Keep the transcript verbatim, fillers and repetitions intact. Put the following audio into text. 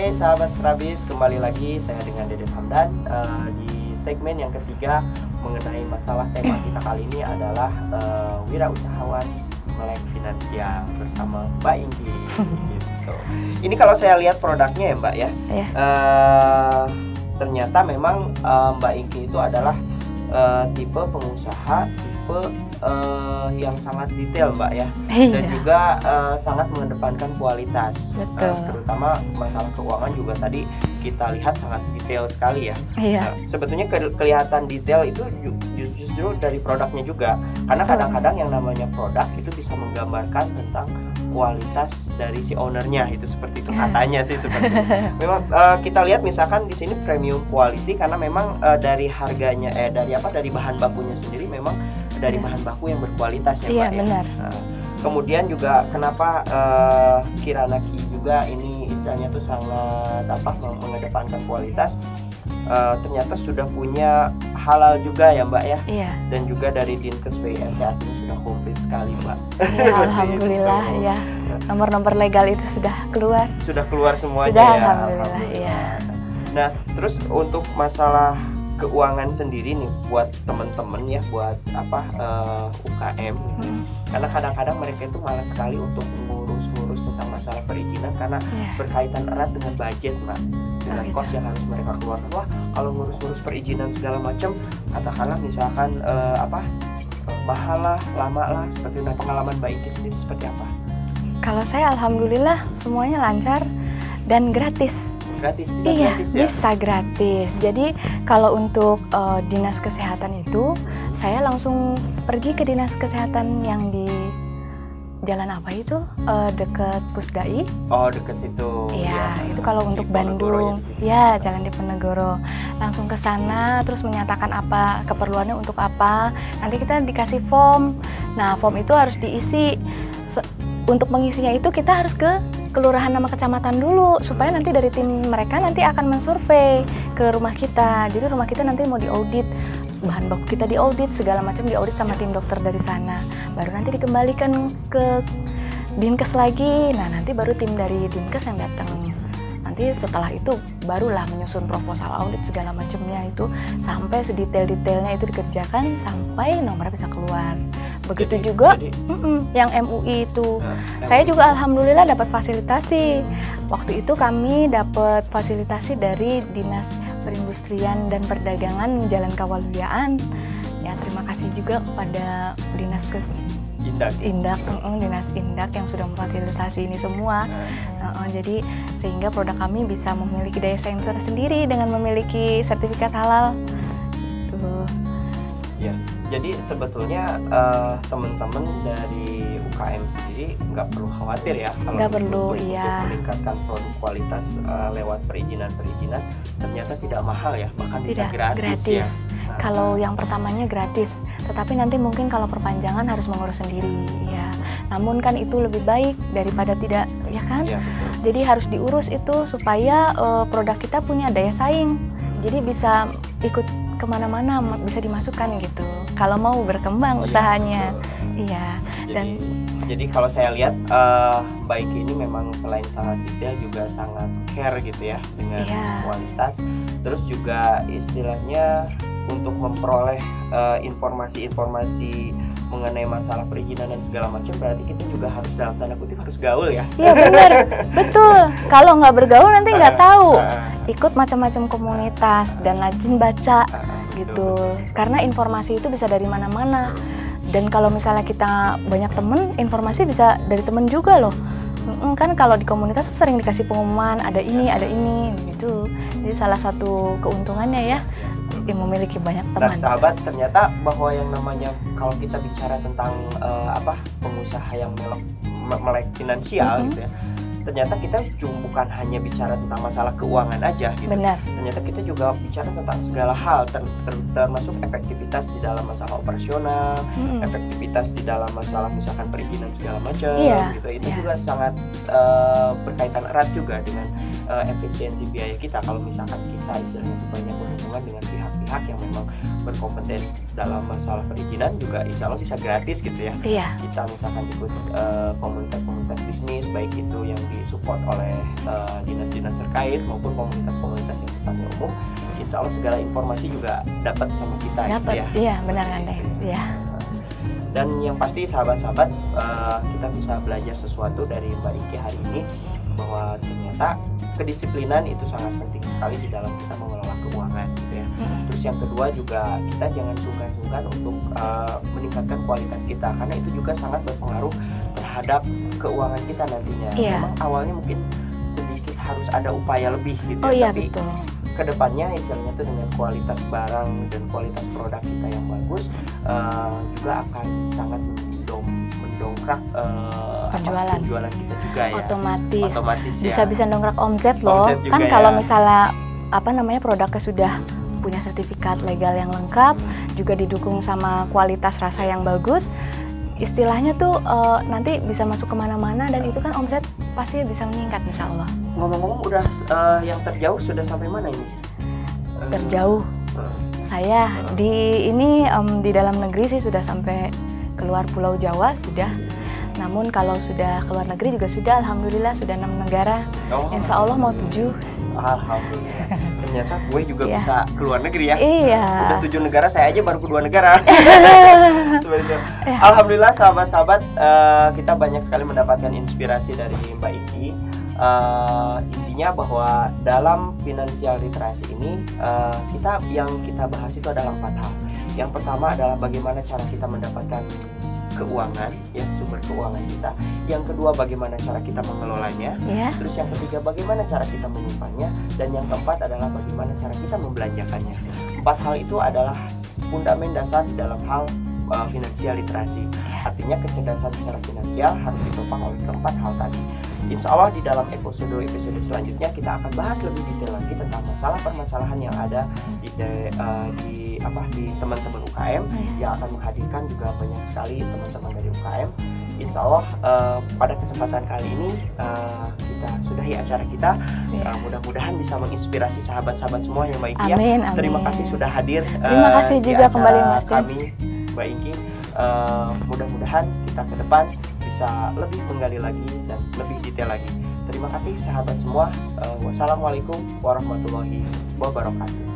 Oke, sahabat Strabis, kembali lagi saya dengan Dede Hamdan uh, di segmen yang ketiga mengenai masalah tema kita kali ini adalah uh, wirausahawan melek finansial bersama Mbak Inggi. Gitu. Ini kalau saya lihat produknya ya Mbak ya, Iya. uh, ternyata memang uh, Mbak Inggi itu adalah uh, tipe pengusaha tipe uh, yang sangat detail Mbak ya, Iya. dan juga uh, sangat mengedepankan kualitas. Betul. Uh, terutama masalah keuangan juga tadi kita lihat sangat detail sekali ya. Iya. Nah, sebetulnya ke kelihatan detail itu ju justru dari produknya juga, karena kadang-kadang yang namanya produk itu bisa menggambarkan tentang kualitas dari si ownernya, itu seperti itu katanya sih seperti itu. Memang uh, kita lihat misalkan di sini premium quality karena memang uh, dari harganya eh dari apa dari bahan bakunya sendiri memang dari Iya. bahan baku yang berkualitas ya Iya, Pak ya. benar. Nah, kemudian juga kenapa uh, Kiranaki juga ini istilahnya tuh sangat apa mengedepankan kualitas, uh, ternyata sudah punya halal juga ya Mbak ya. Iya. Dan juga dari Dinkes B I R T artinya sudah komplit sekali Mbak. Ya, alhamdulillah ya. Nomor-nomor legal itu sudah keluar. Sudah keluar semuanya Sudah, ya. alhamdulillah, iya. Nah, terus untuk masalah keuangan sendiri nih buat temen-temen ya, buat apa uh, U K M, Hmm. karena kadang-kadang mereka itu malas sekali untuk ngurus-ngurus tentang masalah perizinan karena Iya. berkaitan erat dengan budget Mbak, dengan Oh, gitu. kos yang harus mereka keluarkan. Wah, kalau ngurus-ngurus perizinan segala macam, katakanlah misalkan uh, apa uh, mahal lah, lama lah, seperti nah, pengalaman Mbak Iki sendiri seperti apa? Kalau saya alhamdulillah semuanya lancar dan gratis. Gratis, bisa Iya, gratis ya? bisa gratis. Jadi kalau untuk uh, dinas kesehatan itu, saya langsung pergi ke dinas kesehatan yang di jalan apa itu, uh, dekat Pusdai. Oh, deket situ. Iya, ya. itu kalau untuk Di Ponegoro Bandung, ya, di situ. ya jalan di Ponegoro. Langsung ke sana, terus menyatakan apa keperluannya untuk apa. Nanti kita dikasih form. Nah, form itu harus diisi. Se- Untuk mengisinya itu kita harus ke kelurahan nama kecamatan dulu, supaya nanti dari tim mereka nanti akan mensurvei ke rumah kita. Jadi rumah kita nanti mau diaudit, bahan baku kita diaudit, segala macam diaudit sama tim dokter dari sana. Baru nanti dikembalikan ke Dinkes lagi. Nah, nanti baru tim dari Dinkes yang datang. Nanti setelah itu barulah menyusun proposal audit segala macamnya itu sampai sedetail-detailnya itu dikerjakan sampai nomornya bisa keluar. Begitu Jadi- juga jadi, mm-mm, yang M U I itu. nah, Saya emang- juga alhamdulillah dapat fasilitasi. Waktu itu kami dapat fasilitasi dari Dinas Perindustrian dan Perdagangan Jalan Kawaluyaan. Ya, terima kasih juga kepada Dinas ke Indah. Indak, mm, Dinas Indak yang sudah memfasilitasi ini semua. Nah, Uh, jadi sehingga produk kami bisa memiliki daya saing tersendiri dengan memiliki sertifikat halal. Tuh. ya. Jadi sebetulnya eh, teman-teman dari U K M sendiri nggak perlu khawatir ya kalau Nggak untuk- perlu, untuk, iya. untuk meningkatkan produk kualitas eh, lewat perizinan-perizinan ternyata tidak mahal ya, bahkan bisa Tidak, gratis, gratis. ya. Nah, Kalau yang pertamanya gratis, tetapi nanti mungkin kalau perpanjangan harus mengurus sendiri, ya. Namun kan itu lebih baik daripada tidak, ya kan? iya, betul. Jadi harus diurus itu supaya eh, produk kita punya daya saing. Jadi bisa ikut kemana-mana, bisa dimasukkan gitu. Kalau mau berkembang Iya, usahanya, betul. iya. Jadi, Dan jadi kalau saya lihat eh, Mbak Iki ini memang selain sangat detail juga sangat care gitu ya dengan Iya. kualitas. Terus juga istilahnya untuk memperoleh eh, informasi-informasi mengenai masalah perizinan dan segala macam, berarti kita juga harus dalam tanda kutip harus gaul ya. iya benar, betul. Kalau nggak bergaul nanti nggak tahu. Ah, Ikut macam-macam komunitas dan rajin baca ah, ah, gitu. betul. Karena informasi itu bisa dari mana-mana. Dan kalau misalnya kita banyak temen, informasi bisa dari temen juga loh. Mm-mm, kan kalau di komunitas sering dikasih pengumuman ada ini, ada ini gitu. Jadi salah satu keuntungannya ya, yang memiliki banyak Nah, teman. sahabat, ternyata bahwa yang namanya kalau kita bicara tentang eh, apa pengusaha yang melek, me- melek finansial Mhm. gitu ya, ternyata kita cuma bukan hanya bicara tentang masalah keuangan aja gitu. Benar. Ternyata kita juga bicara tentang segala hal, ter- ter- termasuk efektivitas di dalam masalah operasional, Mm-mm. efektivitas di dalam masalah misalkan perizinan segala macam, Iya, gitu. Itu iya. juga sangat eh, berkaitan erat juga dengan eh, efisiensi biaya kita. Kalau misalkan kita istilahnya itu banyak berhubungan dengan pihak-pihak pihak yang memang berkompeten dalam masalah perizinan juga insya Allah bisa gratis gitu ya. Iya. Kita misalkan ikut uh, komunitas-komunitas bisnis, baik itu yang disupport oleh uh, dinas-dinas terkait maupun komunitas-komunitas yang sifatnya umum, insya Allah segala informasi juga dapat sama kita. Dapat, gitu ya. iya benar kan Teh. Iya. Dan yang pasti sahabat-sahabat, uh, kita bisa belajar sesuatu dari Mbak Ingki hari ini, bahwa ternyata kedisiplinan itu sangat penting sekali di dalam kita mengelola keuangan gitu ya. Hmm. Terus yang kedua juga kita jangan sungkan-sungkan untuk uh, meningkatkan kualitas kita, karena itu juga sangat berpengaruh terhadap keuangan kita nantinya. Iya. Memang awalnya mungkin sedikit harus ada upaya lebih gitu Oh ya, iya tapi betul. kedepannya istilahnya tuh dengan kualitas barang dan kualitas produk kita yang bagus uh, juga akan sangat mendong, mendongkrak uh, penjualan. apa, penjualan kita juga ya. Otomatis. Otomatis ya. Bisa-bisa dongkrak omset loh. Omset juga Kan ya. kalau misalnya apa namanya produknya sudah punya sertifikat legal yang lengkap, juga didukung sama kualitas rasa yang bagus, istilahnya tuh uh, nanti bisa masuk kemana-mana dan itu kan omset pasti bisa meningkat insya Allah. Ngomong-ngomong udah uh, yang terjauh sudah sampai mana ini? Uh, Terjauh. uh, Saya uh. di ini um, di dalam negeri sih sudah sampai keluar Pulau Jawa sudah. Namun kalau sudah keluar negeri juga sudah, alhamdulillah sudah enam negara. Oh. Insya Allah mau tujuh. Alhamdulillah. Ternyata gue juga Iya. bisa keluar negeri ya. Iya. Udah tujuh negara, saya aja baru ke dua negara. Seperti itu. Ya. Alhamdulillah sahabat-sahabat, uh, kita banyak sekali mendapatkan inspirasi dari Mbak Ingki. Uh, intinya bahwa dalam finansial literasi ini uh, kita yang kita bahas itu adalah empat hal. Yang pertama adalah bagaimana cara kita mendapatkan keuangan, ya sumber keuangan kita. Yang kedua bagaimana cara kita mengelolanya. Ya. Terus yang ketiga bagaimana cara kita menyimpannya. Dan yang keempat adalah bagaimana cara kita membelanjakannya. Empat hal itu adalah fundament dasar di dalam hal uh, finansial literasi. Artinya kecerdasan secara finansial harus ditopang oleh keempat hal tadi. Insya Allah di dalam episode-episode selanjutnya kita akan bahas lebih detail lagi tentang masalah permasalahan yang ada di, de, uh, di apa di teman-teman U K M, yang akan menghadirkan juga banyak sekali teman-teman dari U K M. Insya Allah uh, pada kesempatan kali ini uh, kita sudahi acara kita. Uh, mudah-mudahan bisa menginspirasi sahabat-sahabat semua yang Mbak Ingki ya. Amin, amin. Terima kasih sudah hadir. Terima uh, kasih di juga acara kembali Mas Tim. kami Mbak Ingki. Uh, mudah-mudahan kita ke depan bisa lebih menggali lagi dan lebih detail lagi. Terima kasih sahabat semua. Uh, wassalamualaikum warahmatullahi wabarakatuh.